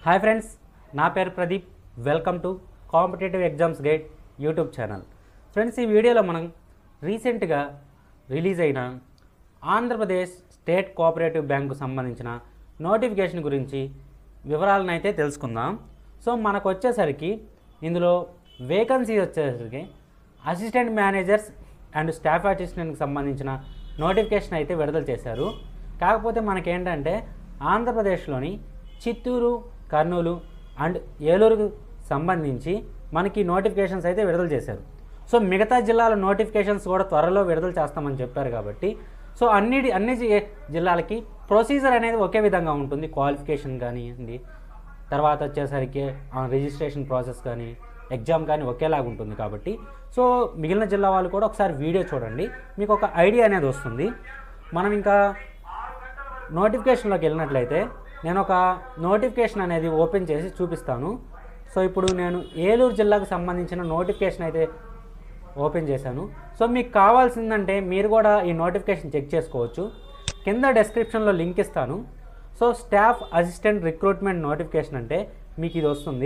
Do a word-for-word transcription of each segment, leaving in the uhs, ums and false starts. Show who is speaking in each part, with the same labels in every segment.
Speaker 1: Hi friends, నా పేరు Pradeep. Welcome to competitive exams guide YouTube channel. Friends, ఈ వీడియోలో మనం రీసెంట్గా రిలీజ్ అయిన ఆంధ్రప్రదేశ్ స్టేట్ కోఆపరేటివ్ బ్యాంకు సంబంధించిన నోటిఫికేషన్ గురించి వివరాలను అయితే తెలుసుకుందాం. సో మనకు వచ్చేసరికి ఇందులో వేకెన్సీ వచ్చేసరికి అసిస్టెంట్ మేనేజర్స్ అండ్ స్టాఫ్ అసిస్టెంట్కి సంబంధించిన నోటిఫికేషన్ అయితే విడుదల చేశారు. కాకపోతే మనకేంటంటే ఆంధ్రప్రదేశ్లోని చిత్తూరు, కర్నూలు అండ్ ఏలూరుకు సంబంధించి మనకి నోటిఫికేషన్స్ అయితే విడుదల చేశారు. సో మిగతా జిల్లాల నోటిఫికేషన్స్ కూడా త్వరలో విడుదల చేస్తామని చెప్పారు. కాబట్టి సో అన్ని అన్ని జిల్లాలకి ప్రొసీజర్ అనేది ఒకే విధంగా ఉంటుంది. క్వాలిఫికేషన్ కానివ్వండి, తర్వాత వచ్చేసరికి రిజిస్ట్రేషన్ ప్రాసెస్ కానీ, ఎగ్జామ్ కానీ ఒకేలాగా ఉంటుంది. కాబట్టి సో మిగిలిన జిల్లా వాళ్ళు కూడా ఒకసారి వీడియో చూడండి, మీకు ఒక ఐడియా అనేది వస్తుంది. మనం ఇంకా నోటిఫికేషన్లోకి వెళ్ళినట్లయితే నేను ఒక నోటిఫికేషన్ అనేది ఓపెన్ చేసి చూపిస్తాను. సో ఇప్పుడు నేను ఏలూరు జిల్లాకు సంబంధించిన నోటిఫికేషన్ అయితే ఓపెన్ చేశాను. సో మీకు కావాల్సిందంటే మీరు కూడా ఈ నోటిఫికేషన్ చెక్ చేసుకోవచ్చు. కింద డెస్క్రిప్షన్లో లింక్ ఇస్తాను. So staff assistant recruitment notification అంటే మీకు ఇది వస్తుంది.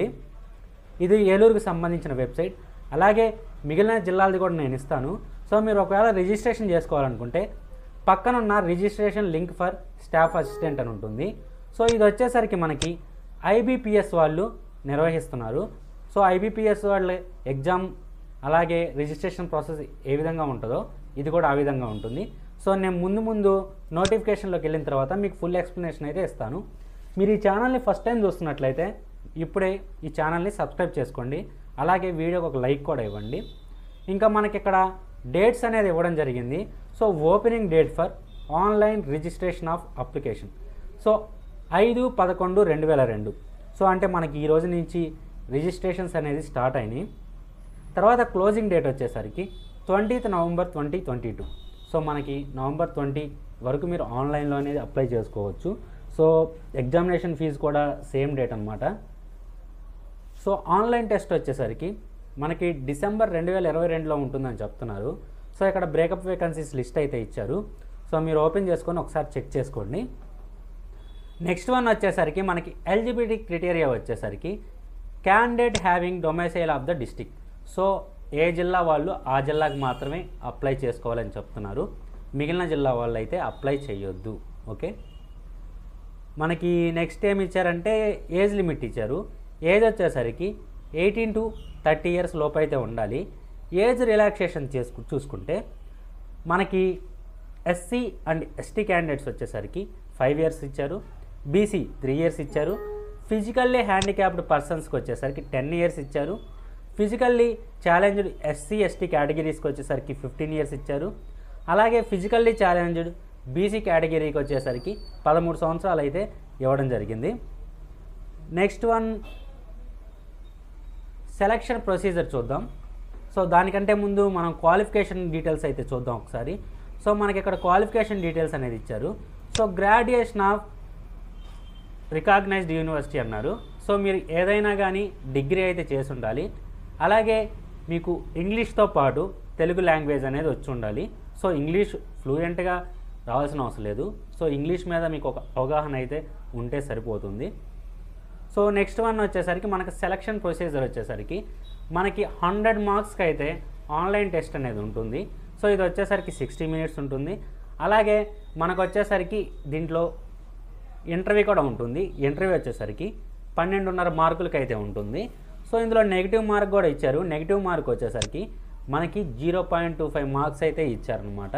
Speaker 1: ఇది ఏలూరుకు సంబంధించిన వెబ్సైట్. అలాగే మిగిలిన జిల్లాలది కూడా నేను ఇస్తాను. సో మీరు ఒకవేళ రిజిస్ట్రేషన్ చేసుకోవాలనుకుంటే పక్కనున్న registration link for staff assistant అని ఉంటుంది. సో ఇది వచ్చేసరికి మనకి ఐబీపీఎస్ వాళ్ళు నిర్వహిస్తున్నారు. సో ఐబీపీఎస్ వాళ్ళ ఎగ్జామ్ అలాగే రిజిస్ట్రేషన్ ప్రాసెస్ ఏ విధంగా ఉంటుందో ఇది కూడా ఆ విధంగా ఉంటుంది. సో నేను ముందు ముందు నోటిఫికేషన్లోకి వెళ్ళిన తర్వాత మీకు ఫుల్ ఎక్స్ప్లెనేషన్ అయితే ఇస్తాను. మీరు ఈ ఛానల్ని ఫస్ట్ టైం చూస్తున్నట్లయితే ఇప్పుడే ఈ ఛానల్ని సబ్స్క్రైబ్ చేసుకోండి. అలాగే వీడియోకి ఒక లైక్ కూడా ఇవ్వండి. ఇంకా మనకి ఇక్కడ డేట్స్ అనేది ఇవ్వడం జరిగింది. So opening date for online registration of application so ఐదు పదకొండు రెండు వేల రెండు సో అంటే మనకి ఈ రోజు నుంచి రిజిస్ట్రేషన్స్ అనేది స్టార్ట్ అయినాయి. తర్వాత క్లోజింగ్ డేట్ వచ్చేసరికి twentieth November twenty twenty two so మనకి నవంబర్ ట్వంటీ వరకు మీరు ఆన్లైన్లో అనేది అప్లై చేసుకోవచ్చు. సో ఎగ్జామినేషన్ ఫీజు కూడా సేమ్ డేట్ అనమాట. సో ఆన్లైన్ టెస్ట్ వచ్చేసరికి మనకి డిసెంబర్ రెండు వేల ఇరవై రెండులో ఉంటుందని చెప్తున్నారు. సో ఇక్కడ బ్రేకప్ వేకెన్సీస్ లిస్ట్ అయితే ఇచ్చారు. సో మీరు ఓపెన్ చేసుకొని ఒకసారి చెక్ చేసుకోండి. నెక్స్ట్ వన్ వచ్చేసరికి మనకి ఎలిజిబిలిటీ క్రైటీరియా వచ్చేసరికి candidate having domicile of the district. So ఏ జిల్లా వాళ్ళు ఆ జిల్లాకి మాత్రమే అప్లై చేసుకోవాలని చెప్తున్నారు. మిగిలిన జిల్లా వాళ్ళు అయితే అప్లై చేయొద్దు. ఓకే, మనకి నెక్స్ట్ ఏమి ఇచ్చారంటే ఏజ్ లిమిట్ ఇచ్చారు. ఏజ్ వచ్చేసరికి ఎయిటీన్ టు థర్టీ ఇయర్స్ లోపు అయితే ఉండాలి. ఏజ్ రిలాక్సేషన్ చేసుకు చూసుకుంటే మనకి ఎస్సీ అండ్ ఎస్టీ క్యాండిడేట్స్ వచ్చేసరికి ఫైవ్ ఇయర్స్ ఇచ్చారు. బీసీ త్రీ ఇయర్స్ ఇచ్చారు. ఫిజికల్లీ హ్యాండిక్యాప్డ్ పర్సన్స్కి వచ్చేసరికి టెన్ ఇయర్స్ ఇచ్చారు. ఫిజికల్లీ ఛాలెంజ్డ్ ఎస్సీ ఎస్టీ కేటగిరీస్కి వచ్చేసరికి ఫిఫ్టీన్ ఇయర్స్ ఇచ్చారు. అలాగే ఫిజికల్లీ ఛాలెంజ్డ్ బీసీ కేటగిరీకి వచ్చేసరికి పదమూడు సంవత్సరాలు అయితే ఇవ్వడం జరిగింది. నెక్స్ట్ వన్ సెలక్షన్ ప్రొసీజర్ చూద్దాం. సో దానికంటే ముందు మనం క్వాలిఫికేషన్ డీటెయిల్స్ అయితే చూద్దాం ఒకసారి. సో మనకి ఇక్కడ క్వాలిఫికేషన్ డీటెయిల్స్ అనేది ఇచ్చారు. So graduation of recognised university అన్నారు. సో మీరు ఏదైనా కానీ డిగ్రీ అయితే చేసి ఉండాలి. అలాగే మీకు ఇంగ్లీష్తో పాటు తెలుగు లాంగ్వేజ్ అనేది వచ్చి ఉండాలి. సో ఇంగ్లీష్ ఫ్లూయెంట్గా రావాల్సిన అవసరం లేదు. సో ఇంగ్లీష్ మీద మీకు ఒక అవగాహన అయితే ఉంటే సరిపోతుంది. సో నెక్స్ట్ వన్ వచ్చేసరికి మనకి సెలక్షన్ ప్రొసీజర్ వచ్చేసరికి మనకి హండ్రెడ్ మార్క్స్కి అయితే ఆన్లైన్ టెస్ట్ అనేది ఉంటుంది. సో ఇది వచ్చేసరికి సిక్స్టీ మినిట్స్ ఉంటుంది. అలాగే మనకు వచ్చేసరికి దీంట్లో ఇంటర్వ్యూ కూడా ఉంటుంది. ఇంటర్వ్యూ వచ్చేసరికి పన్నెండున్నర మార్కులకి అయితే ఉంటుంది. సో ఇందులో నెగిటివ్ మార్క్ కూడా ఇచ్చారు. నెగిటివ్ మార్క్ వచ్చేసరికి మనకి zero point two five marks అయితే ఇచ్చారనమాట.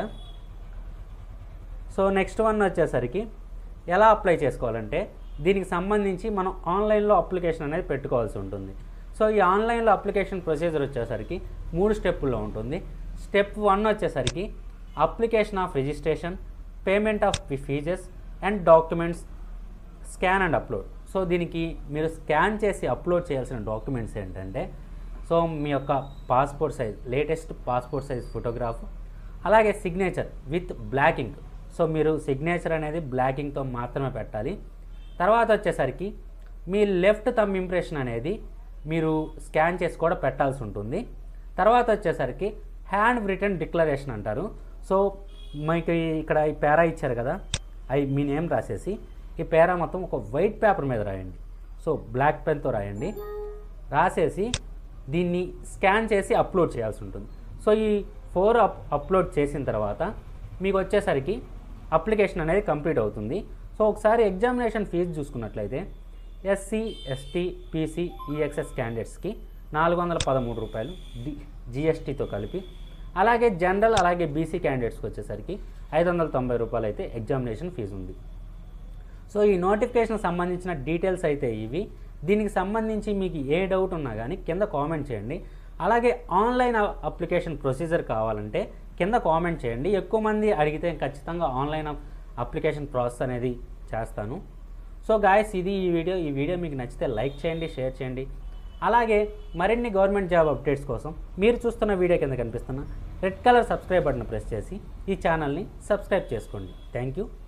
Speaker 1: సో నెక్స్ట్ వన్ వచ్చేసరికి ఎలా అప్లై చేసుకోవాలంటే దీనికి సంబంధించి మనం ఆన్లైన్లో అప్లికేషన్ అనేది పెట్టుకోవాల్సి ఉంటుంది. సో ఈ ఆన్లైన్లో అప్లికేషన్ ప్రొసీజర్ వచ్చేసరికి మూడు స్టెప్పుల్లో ఉంటుంది. స్టెప్ వన్ వచ్చేసరికి application of registration, payment of fees and documents, scan and upload. So దీనికి మీరు స్కాన్ చేసి అప్లోడ్ చేయాల్సిన డాక్యుమెంట్స్ ఏంటంటే సో మీ యొక్క passport size, latest passport size photograph, అలాగే signature with black ink. So మీరు సిగ్నేచర్ అనేది బ్లాక్ ఇంక్తో మాత్రమే పెట్టాలి. తర్వాత వచ్చేసరికి మీ లెఫ్ట్ థంబ్ ఇంప్రెషన్ అనేది మీరు స్కాన్ చేసి కూడా పెట్టాల్సి ఉంటుంది. తర్వాత వచ్చేసరికి హ్యాండ్ రిటన్ డిక్లరేషన్ అంటారు. సో మీకు ఇక్కడ ఈ పేరా ఇచ్చారు కదా, అవి మీ నేమ్ రాసేసి ఈ పేరా మొత్తం ఒక వైట్ పేపర్ మీద రాయండి. సో బ్లాక్ పెన్తో రాయండి. రాసేసి దీన్ని స్కాన్ చేసి అప్లోడ్ చేయాల్సి ఉంటుంది. సో ఈ ఫోర్ అప్ అప్లోడ్ చేసిన తర్వాత మీకు వచ్చేసరికి అప్లికేషన్ అనేది కంప్లీట్ అవుతుంది. సో ఒకసారి ఎగ్జామినేషన్ ఫీజు చూసుకున్నట్లయితే ఎస్సీ ఎస్టీ పీసీ ఈఎక్స్ఎస్ క్యాండిడేట్స్కి నాలుగు వందల పదమూడు రూపాయలు డి జిఎస్టీతో కలిపి, అలాగే జనరల్ అలాగే బీసీ క్యాండిడేట్స్కి వచ్చేసరికి ఐదు వందల తొంభై రూపాయలు అయితే ఎగ్జామినేషన్ ఫీజు ఉంది. సో ఈ నోటిఫికేషన్ సంబంధించిన డీటెయిల్స్ అయితే ఇవి. దీనికి సంబంధించి మీకు ఏ డౌట్ ఉన్నా కానీ కింద కామెంట్ చేయండి. అలాగే ఆన్లైన్ అప్లికేషన్ ప్రొసీజర్ కావాలంటే కింద కామెంట్ చేయండి. ఎక్కువ మంది అడిగితే ఖచ్చితంగా ఆన్లైన్ అప్లికేషన్ ప్రాసెస్ అనేది చేస్తాను. సో గాయస్, ఇది ఈ వీడియో. ఈ వీడియో మీకు నచ్చితే లైక్ చేయండి, షేర్ చేయండి. అలాగే మరిన్ని గవర్నమెంట్ జాబ్ అప్డేట్స్ కోసం మీరు చూస్తున్న వీడియో కింద కనిపిస్తున్న red colour subscribe button press చేసి ఈ ఛానల్ని సబ్స్క్రైబ్ చేసుకోండి. Thank you.